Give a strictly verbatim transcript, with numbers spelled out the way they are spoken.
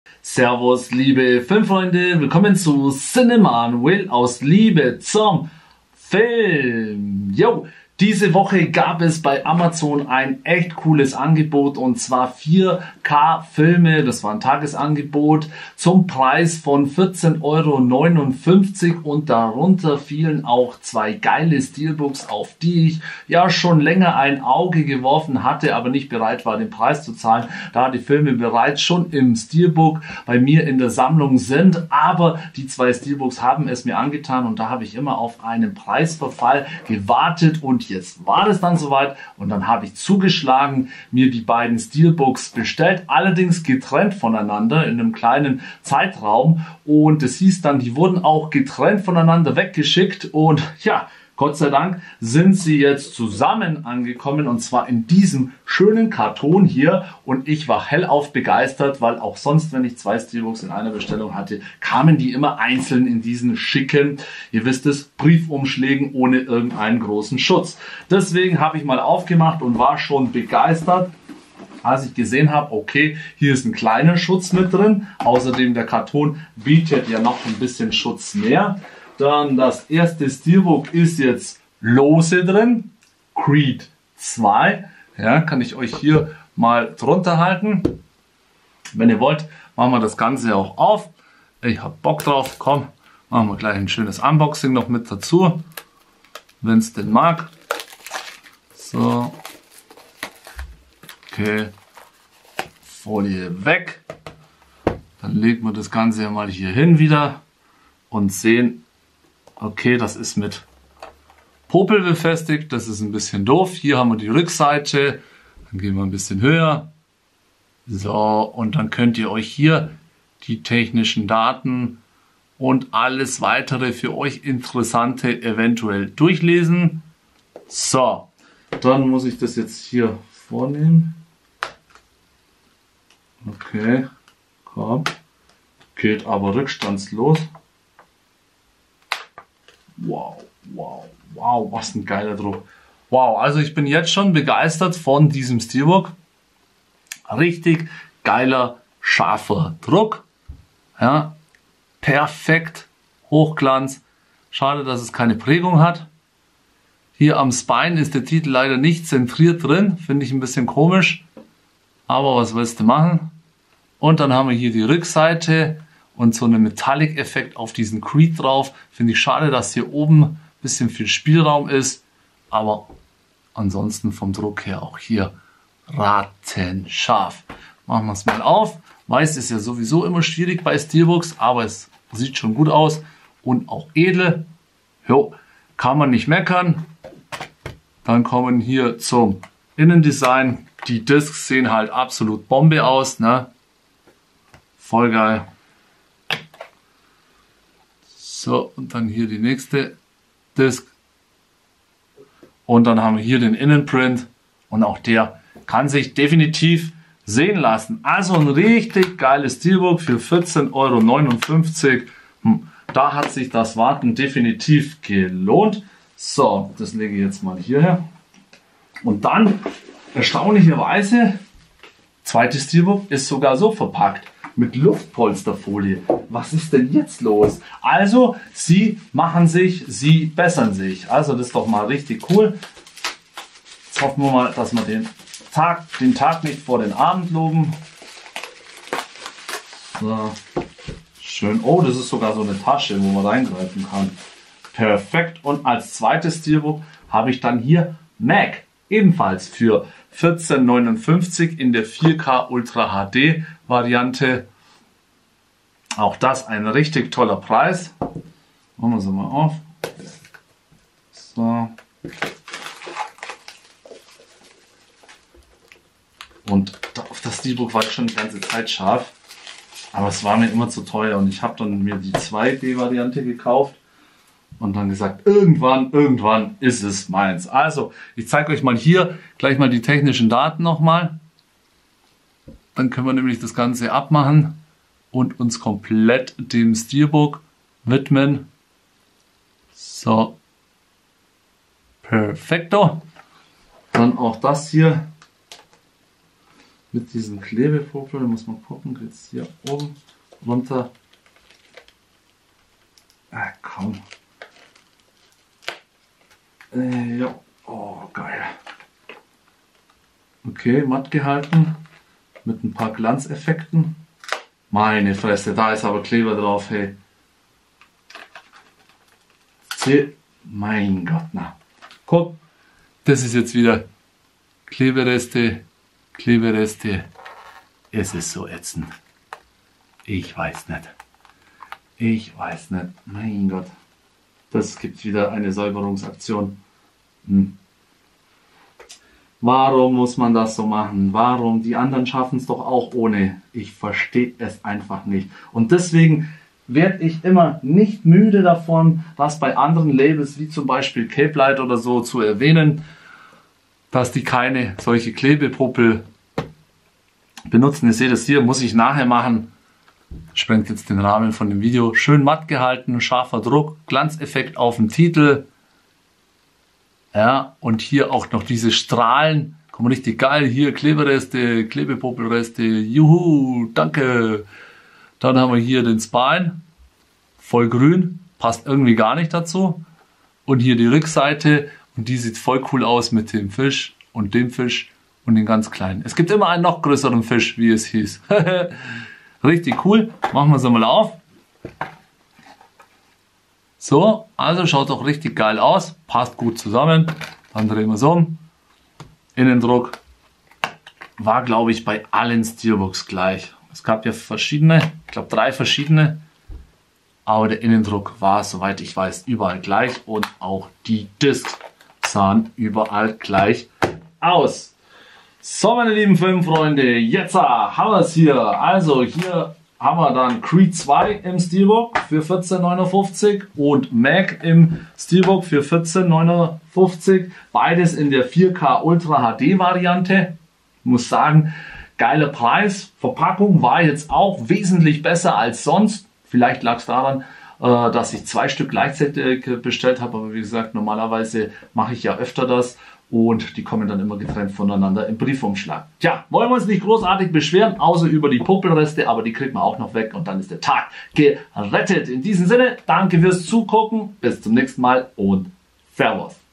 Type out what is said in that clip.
Servus, liebe Filmfreunde, willkommen zu Cinema Will aus Liebe zum Film. Yo, diese Woche gab es bei Amazon ein echt cooles Angebot und zwar vier K Filme, das war ein Tagesangebot, zum Preis von vierzehn Euro neunundfünfzig und darunter fielen auch zwei geile Steelbooks, auf die ich ja schon länger ein Auge geworfen hatte, aber nicht bereit war, den Preis zu zahlen, da die Filme bereits schon im Steelbook bei mir in der Sammlung sind, aber die zwei Steelbooks haben es mir angetan und da habe ich immer auf einen Preisverfall gewartet und jetzt war es dann soweit und dann habe ich zugeschlagen, mir die beiden Steelbooks bestellt, allerdings getrennt voneinander in einem kleinen Zeitraum und es hieß dann, die wurden auch getrennt voneinander weggeschickt und ja, Gott sei Dank sind sie jetzt zusammen angekommen und zwar in diesem schönen Karton hier und ich war hellauf begeistert, weil auch sonst, wenn ich zwei Steelbooks in einer Bestellung hatte, kamen die immer einzeln in diesen schicken, ihr wisst es, Briefumschlägen ohne irgendeinen großen Schutz. Deswegen habe ich mal aufgemacht und war schon begeistert, als ich gesehen habe, okay, hier ist ein kleiner Schutz mit drin, außerdem der Karton bietet ja noch ein bisschen Schutz mehr. Dann das erste Steelbook ist jetzt lose drin, Creed zwei, ja, kann ich euch hier mal drunter halten. Wenn ihr wollt, machen wir das Ganze auch auf. Ich habe Bock drauf, komm, machen wir gleich ein schönes Unboxing noch mit dazu, wenn es denn mag. So, okay, Folie weg. Dann legen wir das Ganze mal hier hin wieder und sehen, okay, das ist mit Popel befestigt, das ist ein bisschen doof. Hier haben wir die Rückseite, dann gehen wir ein bisschen höher. So, und dann könnt ihr euch hier die technischen Daten und alles weitere für euch Interessante eventuell durchlesen. So, dann muss ich das jetzt hier vornehmen. Okay, komm, geht aber rückstandslos. Wow, wow, wow, was ein geiler Druck. Wow, also ich bin jetzt schon begeistert von diesem Steelbook. Richtig geiler, scharfer Druck. Ja, perfekt, Hochglanz. Schade, dass es keine Prägung hat. Hier am Spine ist der Titel leider nicht zentriert drin. Finde ich ein bisschen komisch. Aber was willst du machen? Und dann haben wir hier die Rückseite. Und so einen Metallic-Effekt auf diesen Creed drauf. Finde ich schade, dass hier oben ein bisschen viel Spielraum ist. Aber ansonsten vom Druck her auch hier ratenscharf. Machen wir es mal auf. Weiß ist ja sowieso immer schwierig bei Steelbooks, aber es sieht schon gut aus. Und auch edel. Jo, kann man nicht meckern. Dann kommen hier zum Innendesign. Die Discs sehen halt absolut Bombe aus, ne? Voll geil. So, und dann hier die nächste Disc. Und dann haben wir hier den Innenprint. Und auch der kann sich definitiv sehen lassen. Also ein richtig geiles Steelbook für vierzehn Euro neunundfünfzig. Hm, da hat sich das Warten definitiv gelohnt. So, das lege ich jetzt mal hierher. Und dann, erstaunlicherweise, zweites Steelbook ist sogar so verpackt. Mit Luftpolsterfolie. Was ist denn jetzt los? Also, sie machen sich, sie bessern sich. Also, das ist doch mal richtig cool. Jetzt hoffen wir mal, dass wir den Tag, den Tag nicht vor den Abend loben. So. Schön. Oh, das ist sogar so eine Tasche, wo man reingreifen kann. Perfekt. Und als zweites Steelbook habe ich dann hier Mac. Ebenfalls für vierzehn neunundfünfzig in der vier K Ultra H D Variante. Auch das ein richtig toller Preis. Machen wir es mal auf. So. Und auf das Steelbook war ich schon die ganze Zeit scharf. Aber es war mir immer zu teuer und ich habe dann mir die zwei D Variante gekauft. Und dann gesagt, irgendwann, irgendwann ist es meins. Also, ich zeige euch mal hier gleich mal die technischen Daten nochmal. Dann können wir nämlich das Ganze abmachen und uns komplett dem Steelbook widmen. So. Perfekto. Dann auch das hier. mit diesen Klebepopeln. Da muss man gucken, jetzt hier oben runter. Ah, komm. Äh, ja, oh geil. Okay, matt gehalten mit ein paar Glanzeffekten. Meine Fresse, da ist aber Kleber drauf, hey. Zähl. Mein Gott, na. Guck, das ist jetzt wieder Klebereste, Klebereste. Es ist so ätzend. Ich weiß nicht. Ich weiß nicht. Mein Gott. Das gibt wieder eine Säuberungsaktion. Hm. Warum muss man das so machen? Warum? Die anderen schaffen es doch auch ohne. Ich verstehe es einfach nicht. Und deswegen werde ich immer nicht müde davon, das bei anderen Labels wie zum Beispiel Cape Light oder so zu erwähnen, dass die keine solche Klebepuppel benutzen. Ihr seht es hier, muss ich nachher machen. Sprengt jetzt den Rahmen von dem Video. Schön matt gehalten, scharfer Druck, Glanzeffekt auf dem Titel. Ja, und hier auch noch diese Strahlen. Kommen richtig geil. Hier Klebereste, Klebepuppelreste. Juhu, danke. Dann haben wir hier den Spine. Voll grün. Passt irgendwie gar nicht dazu. Und hier die Rückseite. Und die sieht voll cool aus mit dem Fisch und dem Fisch und den ganz kleinen. Es gibt immer einen noch größeren Fisch, wie es hieß. Richtig cool. Machen wir es mal auf. So, also schaut doch richtig geil aus. Passt gut zusammen. Dann drehen wir es um. Innendruck war, glaube ich, bei allen Steelbooks gleich. Es gab ja verschiedene, ich glaube drei verschiedene. Aber der Innendruck war, soweit ich weiß, überall gleich. Und auch die Discs sahen überall gleich aus. So, meine lieben Filmfreunde, jetzt haben wir es hier. Also hier haben wir dann Creed zwei im Steelbook für vierzehn neunundfünfzig und Mac im Steelbook für vierzehn neunundfünfzig. Beides in der vier K Ultra H D Variante. Ich muss sagen, geiler Preis. Verpackung war jetzt auch wesentlich besser als sonst. Vielleicht lag es daran, äh, dass ich zwei Stück gleichzeitig bestellt habe. Aber wie gesagt, normalerweise mache ich ja öfter das. Und die kommen dann immer getrennt voneinander im Briefumschlag. Tja, wollen wir uns nicht großartig beschweren, außer über die Puppelreste, aber die kriegt man auch noch weg und dann ist der Tag gerettet. In diesem Sinne, danke fürs Zugucken, bis zum nächsten Mal und Servus.